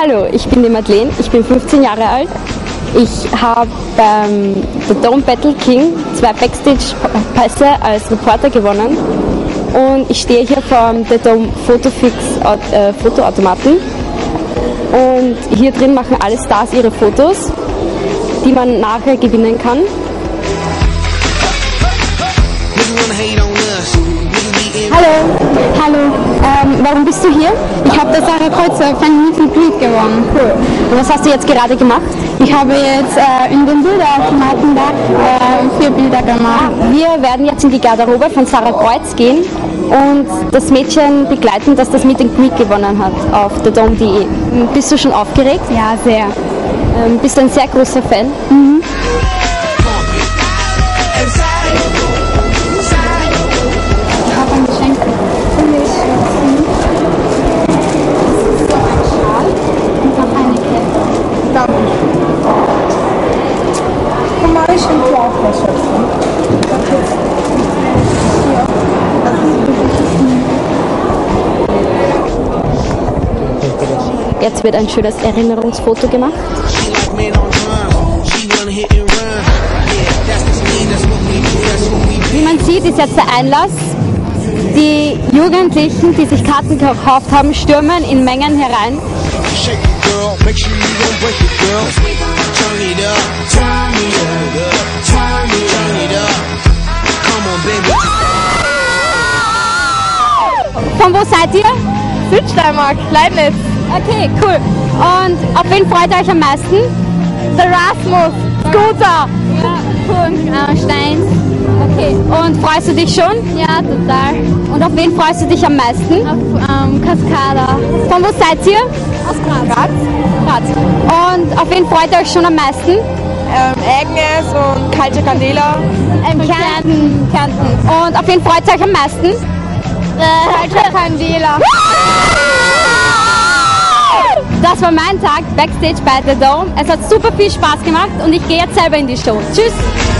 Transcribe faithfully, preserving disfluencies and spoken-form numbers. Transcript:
Hallo, ich bin die Madeleine, ich bin fünfzehn Jahre alt. Ich habe beim The Dome Battle King zwei Backstage-Pässe als Reporter gewonnen und ich stehe hier vom The Dome Photofix äh, Fotoautomaten und hier drin machen alle Stars ihre Fotos, die man nachher gewinnen kann. Hallo. Hallo. Ähm, warum bist du hier? Ich habe das Sarah Kreuzer Fan Meet and Greet gewonnen. Cool. Und was hast du jetzt gerade gemacht? Ich habe jetzt äh, in den Bilderautomaten da äh, vier Bilder gemacht. Wir werden jetzt in die Garderobe von Sarah Kreuz gehen und das Mädchen begleiten, das das Meet and Greet gewonnen hat auf the dome punkt de. Bist du schon aufgeregt? Ja, sehr. Ähm, bist du ein sehr großer Fan? Mhm. Jetzt wird ein schönes Erinnerungsfoto gemacht. Wie man sieht, ist jetzt der Einlass. Die Jugendlichen, die sich Karten gekauft haben, stürmen in Mengen herein. Von wo seid ihr? Südsteiermark, Leibniz. Okay, cool. Und auf wen freut ihr euch am meisten? Der Rasmus. Scooter. Ja, cool. Äh, Steins. Okay. Und freust du dich schon? Ja, total. Und auf wen freust du dich am meisten? Auf ähm, Cascada. Von wo seid ihr? Aus Graz. Graz. Graz. Und auf wen freut ihr euch schon am meisten? Ähm, Agnes und Kalte Candela. Ähm, Kärnten. Kärnten. Und auf wen freut ihr euch am meisten? Äh, Kalte Candela. Das war mein Tag Backstage bei The Dome. Es hat super viel Spaß gemacht und ich gehe jetzt selber in die Show. Tschüss!